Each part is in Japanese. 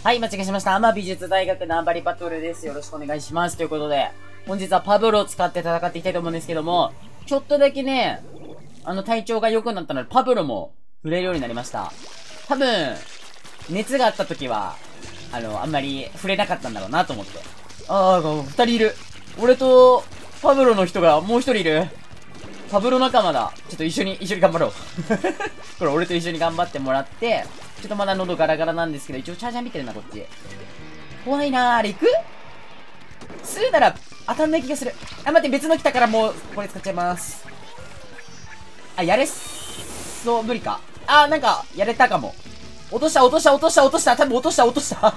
はい、間違えしました。美術大学ナンバリバトルです。よろしくお願いします。ということで、本日はパブロを使って戦っていきたいと思うんですけども、ちょっとだけね、体調が良くなったので、パブロも触れるようになりました。多分、熱があった時は、あんまり触れなかったんだろうなと思って。二人いる。俺と、パブロの人がもう一人いる。パブロ仲間だ。ちょっと一緒に頑張ろう。これ俺と一緒に頑張ってもらって、ちょっとまだ喉ガラガラなんですけど、一応チャージャー見てるな、こっち。怖いなぁ。あれ行く？するなら当たんない気がする。待って、別の来たからもう、これ使っちゃいます。やれそう、無理か。なんか、やれたかも。落とした。多分落とした。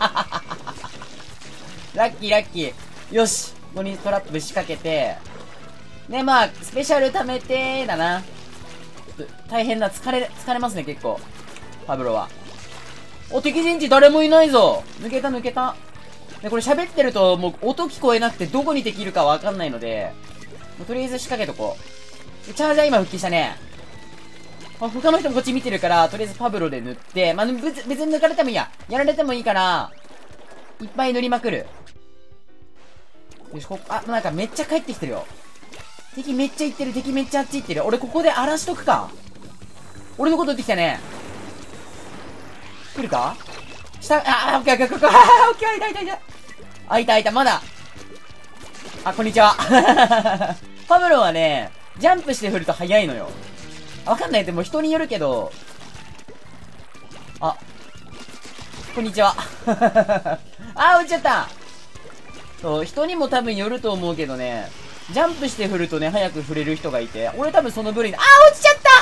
ラッキー。よし。ここにトラップ仕掛けて。ね、スペシャル貯めてだな。ちょっと大変だ。疲れますね、結構。パブロは。敵陣地誰もいないぞ。抜けた。で、これ喋ってると、もう音聞こえなくてどこに敵いるかわかんないので、もうとりあえず仕掛けとこう。でチャージャー今復帰したね。他の人もこっち見てるから、とりあえずパブロで塗って、別に抜かれてもいいや。やられてもいいから、いっぱい塗りまくる。よし、なんかめっちゃ帰ってきてるよ。敵めっちゃ行ってる。敵めっちゃあっち行ってる。俺ここで荒らしとくか。俺のこと撃ってきたね。来るか？下、オッケー、いた、まだ。こんにちは。パブロはね、ジャンプして振ると速いのよ。わかんない。でも人によるけど。こんにちは。落ちちゃった。そう、人にも多分よると思うけどね、ジャンプして振るとね、早く振れる人がいて、俺多分その部類で、落ちちゃった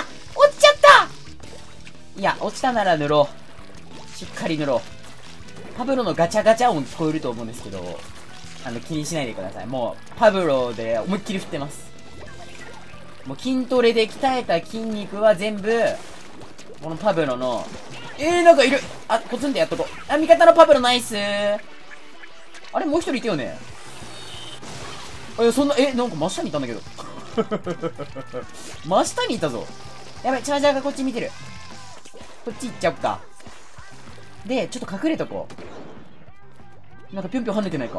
いや、落ちたなら塗ろう。しっかり塗ろう。パブロのガチャガチャ音聞こえると思うんですけど、気にしないでください。もう、パブロで思いっきり振ってます。もう筋トレで鍛えた筋肉は全部、このパブロの、なんかいる。コツンでやっとこう。味方のパブロナイスー。あれもう一人いたよね。そんな、なんか真下にいたんだけど。真下にいたぞ。やばい、チャージャーがこっち見てる。こっち行っちゃおっか。で、ちょっと隠れとこう。なんかぴょんぴょん跳ねてないか。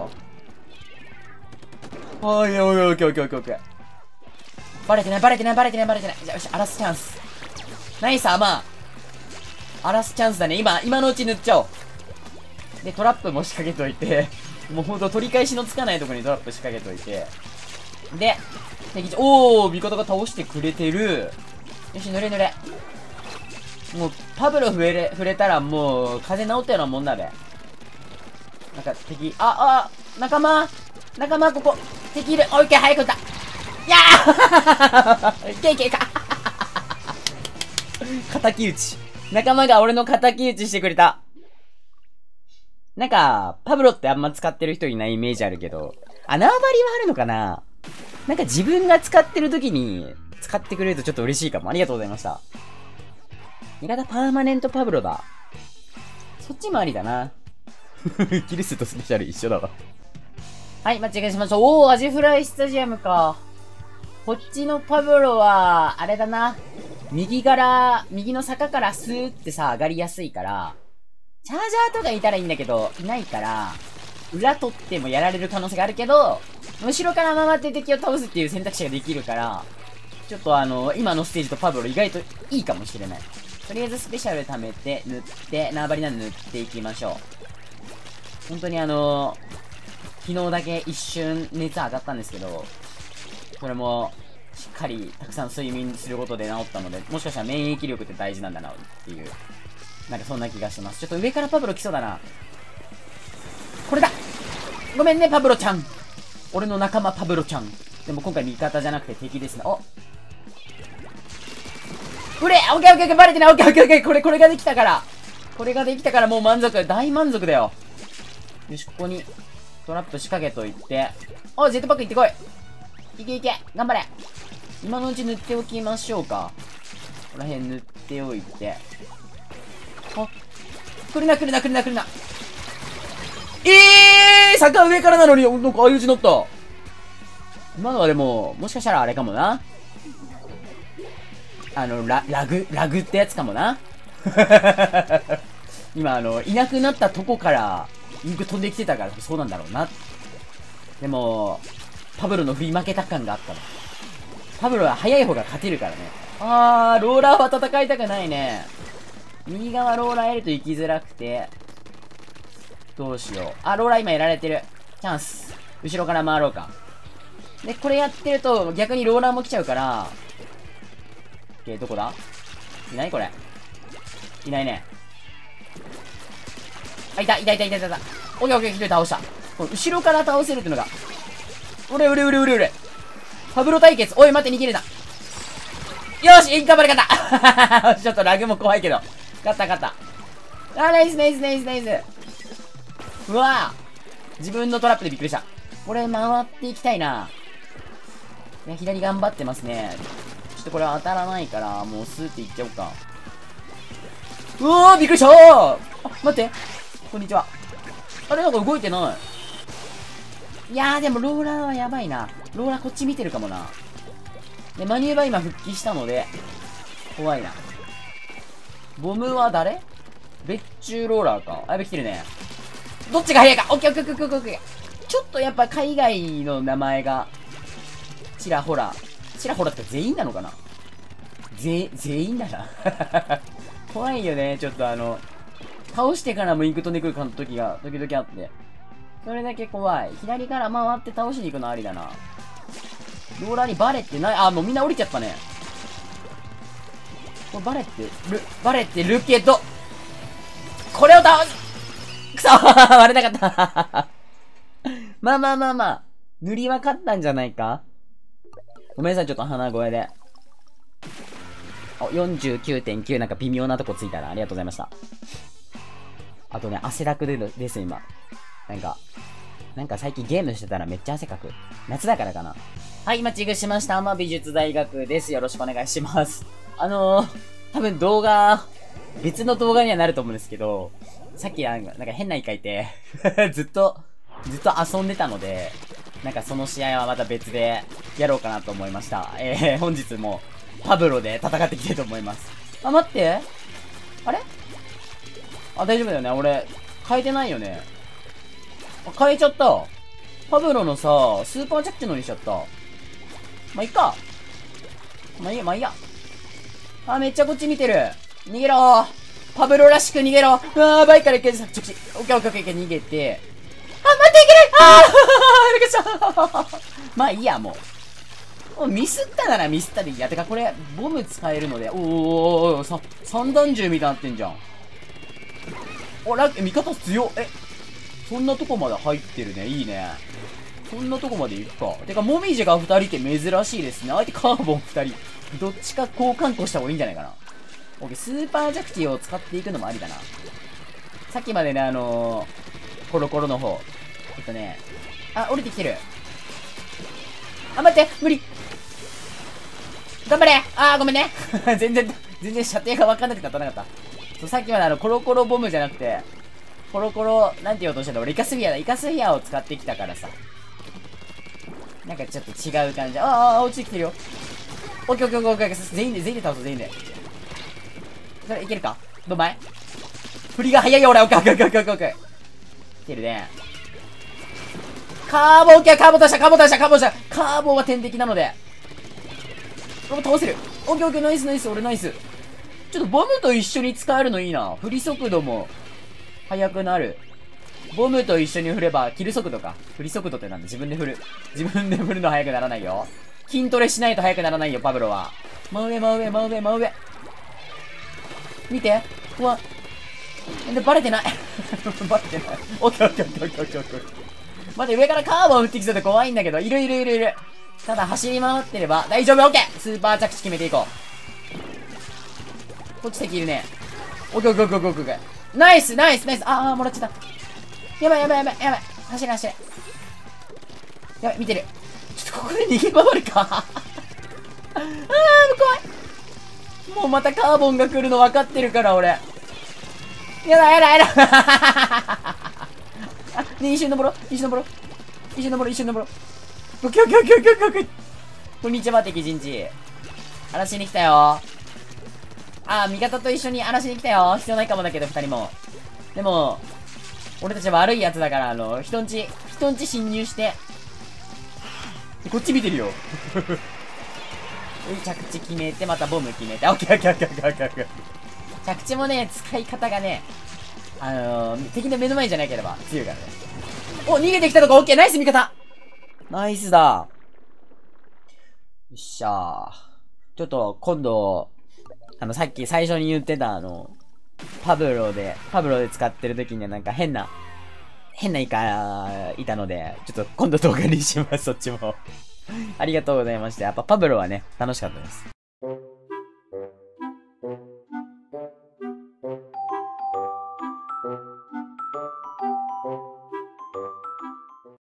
オッケー。バレてない。じゃあ、よし、荒らすチャンス。ナイス、荒らすチャンスだね。今のうち塗っちゃおう。で、トラップも仕掛けといて、もうほんと取り返しのつかないところにトラップ仕掛けといて。で、味方が倒してくれてる。よし、塗れ。もう、パブロ触れたらもう、風邪治ったようなもんだべ。なんか、敵、仲間、ここ、敵いる。オッケー、早く撃った。やーいけか。敵討ち。仲間が俺の敵討ちしてくれた。なんか、パブロってあんま使ってる人いないイメージあるけど、縄張りはあるのかな？なんか自分が使ってる時に、使ってくれるとちょっと嬉しいかも。ありがとうございました。味方パーマネントパブロだ。そっちもありだな。キル数とスペシャル一緒だわ。はい、間違えしました。アジフライスタジアムか。こっちのパブロは、あれだな。右の坂からスーってさ、上がりやすいから、チャージャーとかいたらいいんだけど、いないから、裏取ってもやられる可能性があるけど、後ろから回って敵を倒すっていう選択肢ができるから、ちょっと今のステージとパブロ意外といいかもしれない。とりあえずスペシャル貯めて、塗って、縄張りなんで塗っていきましょう。本当に昨日だけ一瞬熱上がったんですけど、これも、しっかりたくさん睡眠することで治ったので、もしかしたら免疫力って大事なんだなっていう、なんかそんな気がします。ちょっと上からパブロ来そうだな。これだ！ごめんね、パブロちゃん。俺の仲間パブロちゃん。でも今回味方じゃなくて敵ですね。オッケー、バレてない。オッケー。これができたから。もう大満足だよ。よし、ここにトラップ仕掛けといて。ジェットパック行ってこい。いけ。頑張れ。今のうち塗っておきましょうか。この辺塗っておいて。来るな。坂上からなのに、なんか相打ち乗った。今のはでも、もしかしたらあれかもな。ラグってやつかもな。 今いなくなったとこから、インク飛んできてたからそうなんだろうな。でも、パブロの振り負けた感があったの。パブロは速い方が勝てるからね。ローラーは戦いたくないね。右側ローラーやると行きづらくて。どうしよう。ローラー今やられてる。チャンス。後ろから回ろうか。で、これやってると逆にローラーも来ちゃうから。どこだ？いないこれ。いないね。いた。オッケーオッケー、一人倒した。この後ろから倒せるってのが。俺。パブロ対決。おい、待って、逃げれた。よし、頑張れ、勝ったちょっとラグも怖いけど。勝った。ナイス。うわぁ。自分のトラップでびっくりした。これ回っていきたいな。いや、左頑張ってますね。ちょっとこれは当たらないから、もうスーっていっちゃおうか。うわー、びっくりした待って。こんにちは。あれなんか動いてない。いやーでもローラーはやばいな。ローラーこっち見てるかもな。で、マニューバー今復帰したので、怖いな。ボムは誰？別注ローラーか。やべ、来てるね。どっちが早いか。オッケー。ちょっとやっぱ海外の名前が、ちらほらって全員なのかな？全員だな。怖いよね。ちょっと倒してからもインク飛んでくる時が時々あって。それだけ怖い。左から回って倒しに行くのありだな。ローラーにバレてない。もうみんな降りちゃったね。これバレてるけど、これを倒すくそ割れなかったまあ。塗りは勝ったんじゃないか。ごめんなさい、ちょっと鼻声で。49.9 なんか微妙なとこついたらありがとうございました。あとね、汗だくです、今。なんか最近ゲームしてたらめっちゃ汗かく。夏だからかな。はい、今チグしました。美術大学です。よろしくお願いします。多分別の動画にはなると思うんですけど、さっきなんか変な絵描いて、ずっと遊んでたので、なんかその試合はまた別でやろうかなと思いました。本日もパブロで戦っていきたいと思います。待って。あれ？大丈夫だよね。俺、変えてないよね。変えちゃった。パブロのさ、スーパージャッキのにしちゃった。いっか。まあいいや。めっちゃこっち見てる。逃げろー。パブロらしく逃げろ。バイから行けるさ。オッケー、逃げて。待って、いけないびっくりしたまあいいや、もう。ミスったならミスったでいいや。てかこれ、ボム使えるので、散弾銃みたいになってんじゃん。味方強っ。そんなとこまで入ってるね。いいね。そんなとこまで行くか。てか、モミジが2人って珍しいですね。相手カーボン2人。どっちか交換庫した方がいいんじゃないかな。オッケー、スーパージャクティを使っていくのもありだな。さっきまでね、コロコロの方。降りてきてる。待って、無理。頑張れ。ごめんね。全然射程が分かんなくて当たらなかった。さっきまでコロコロボムじゃなくて、コロコロ、なんて言おうとしたんだ俺、イカスフィアを使ってきたからさ。なんかちょっと違う感じ。落ちてきてるよ。オッケー。全員で倒そう、全員で。それいけるか？どうまい？振りが早いよ、俺。オッケー。いけるね。カーボン倒した。カーボンは天敵なので。倒せる。オッケー、ナイス。俺ナイス。ちょっとボムと一緒に使えるのいいな。振り速度も速くなる。ボムと一緒に振れば、キル速度か。振り速度ってなんだ？自分で振るの速くならないよ。筋トレしないと速くならないよ、パブロは。真上。見て。うわ。で、バレてない。オッケー。待って、上からカーボン撃ってきそうで怖いんだけど、いる。ただ走り回ってれば大丈夫。オッケー。スーパー着地決めていこう。こっち敵いるね。オッケー。ナイス。もらっちゃった。やばい。走れ。やばい、見てる。ちょっとここで逃げ回るか。怖い。もうまたカーボンが来るの分かってるから、俺。やだ。一緒に登ろう。オッケー。こんにちは、敵陣地。荒らしに来たよ。味方と一緒に荒らしに来たよ。必要ないかもだけど、二人も。 でも、俺たち悪いやつだから、人んち侵入して、こっち見てるよ。着地決めて、またボム決めて、オッケーオッケーオッケーオッケーオッケーオッケー。着地もね、使い方がね、敵の目の前じゃなければ強いからね。お、逃げてきたとこ、オッケー、ナイス味方。ナイスだ。よっしゃー。ちょっと、今度、さっき最初に言ってたパブロで使ってる時にはなんか変なイカいたので、ちょっと今度動画にします、そっちも。ありがとうございました。やっぱパブロはね、楽しかったです。